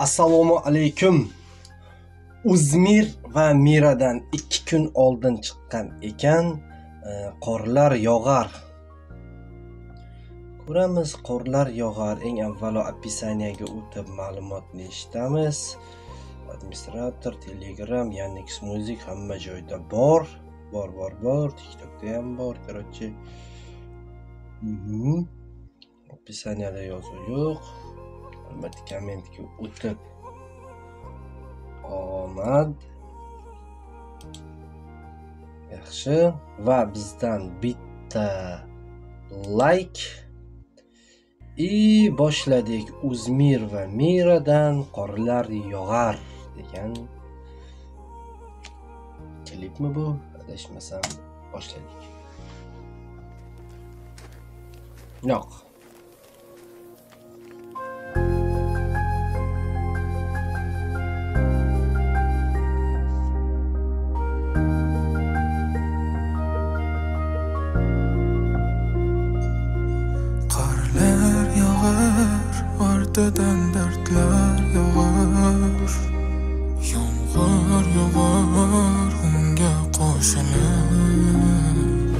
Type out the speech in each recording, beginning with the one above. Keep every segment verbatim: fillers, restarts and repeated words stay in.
Assalomu alaykum. Uzmir va Miradan ikki kun oldin chiqqan ekan, qorlar yog'ar. Ko'ramiz, qorlar yog'ar. Eng avvalo opисаниеga o'tib ma'lumotni eshitamiz. Administrator, Telegram, Yandex.Music hamma joyda bor. Bor, bor, bor. TikTokda ham bor, короче. Mhm. Opисаниеda yozuv yo'q. Albatta kommentga o'tib omad. Yaxshi, va bizdan bitta like i boshladik. Uzmir va Miradan qorlar yog'ar degan klipmi bu? Adashmasam boshladik. Yo'q. Ortadan dardlar yog'ar, yomg'ir yog'ar, unga qo'shilib.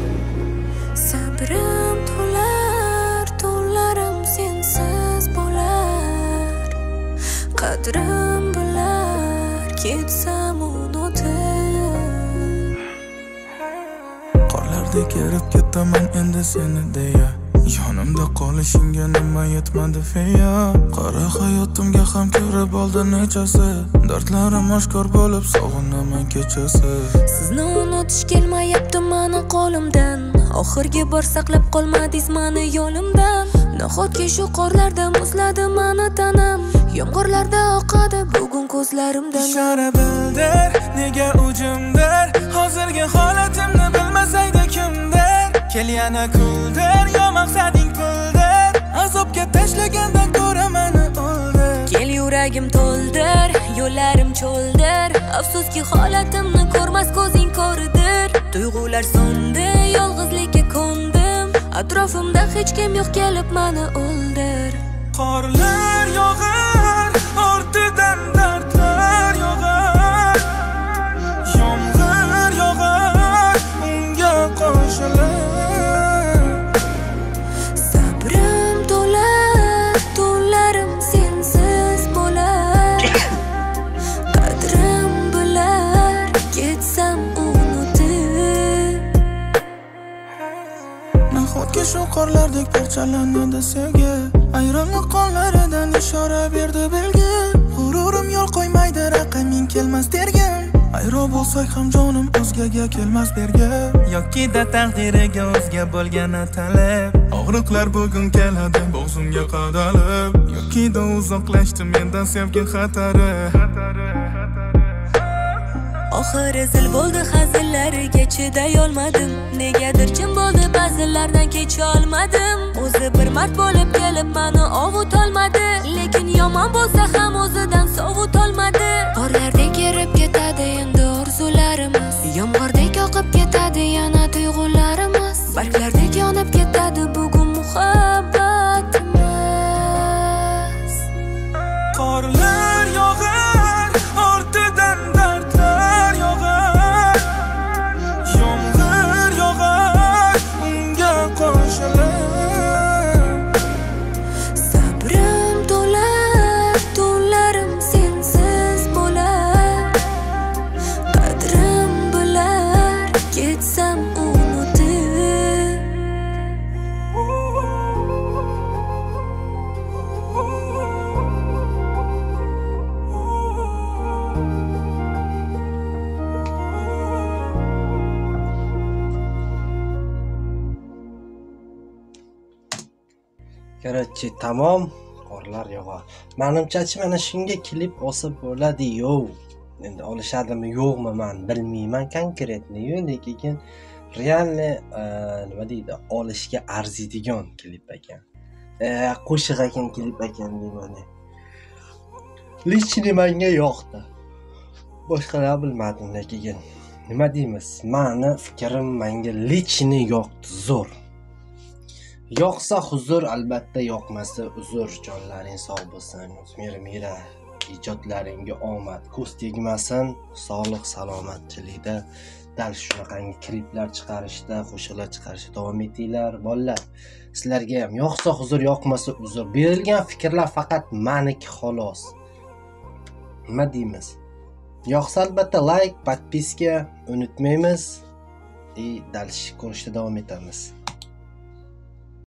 Sabrim to'lar, to'llarim sensiz bo'lar. Qadrim bilar, ketsam unutib. Qorlardek erib ketaman endi seni deya. Yonimda qolishingga nima yetmadi feya. Qara hayotimga ham kirib oldi nechasi. Dardlarim oshkor bo'lib sog'inaman kechasi. Sizni unutish kelmayapti mani qo'limdan. Oxirgi bor saqlab qolmadingiz mani yo'limdan. Nahotki shu qorlarda muzladi mani tanam. Yomg'irlarda oqadi bugun ko'zlarimdan. Ishora bildir, nega ujimdir. Hozirgi holatimni bilmasaydi kimdir. Kel yana kuldir, yo maqsading puldir. Azobga tashlagandan ko'ra meni o'ldir. Kel yuragim to'ldir, yo'llarim cho'ldir. Afsuski holatimni ko'rmas ko'zing ko'ridir. Tuyg'ular so'ndi, yolg'izlikka ko'ndim. Atrofimda hech kim yo'q, kelib meni o'ldir. Qorlar yog'ar, ortidan dardlar yog'ar. Yomg'ir yog'ar, unga qo'shilib. Nahotki shu qorlardek parchalanadi sevgi. Ayronlik qonlaridan ishora berdi belgi. G'ururim yo'l qo'ymaydi, raqaming kelmas dergin. Ayro bo'lsak ham jonim o'zgaga kelmas derga. Yoki-da taqdiriga o'zga bo'lgani talab. Og'riqlar bugun keladi bo'g'zimga qadalib. Yoki-da uzoqlashdi mendan sevgi xatari. Oxiri zil bo'ldi hazillariga chiday olmadim. Negadir jim bo'ldi ba'zilardan kecha olmadim. O'zi bir mard bo'lib kelib meni ovut olmadi. Lekin yomon bo'lsa ham o'zidan sovut olmadi. Qorlardek erib ketadi endi orzularimiz. Yomg'irdak oqib ketadi yana tuyg'ularimiz. Barglardek yonib ketadi bugun muhabbatimiz. Qorlar yog'ar, ortidan dardlar yog'ar. Yomg'ir yog'ar, unga qo'shilib. Sabrim to'lar, to'llarim sensiz bo'lar. Qadrim bilar, ketsam unutib. Короче, tamom, qorlar yog'ar. Menimcha-chi mana shunga klip olsa bo'ladi-yu. Endi olishadimi yo'qmi men bilmayman konkretni-yu, lekin realni nima deydi, olishga arziydigan klip ekan. E, qo'shiq ekan, klip ekan deyman. Lichni menga yoqdi. Boshqalar bilmadim, lekin nima deymiz? Meni fikrim menga lichni yoqdi zo'r. Yoqsa huzur, albatta yoqmasa uzr. Jonlaring sog' bo'lsin. Uzmir Mira ijodlaringga omad, ko'z tegmasin, sog'lik salomatchilikda dal shunaqangi kliplar chiqarishda, qo'shiqlar chiqarishda davom etinglar bolalar. Sizlarga ham yoqsa huzur, yoqmasa uzr. Berilgan fikrlar faqat meniki xolos. Nima deymiz? Yoqsa albatta like, podpiska unutmaymiz. И дальше ko'rishda davom etamiz.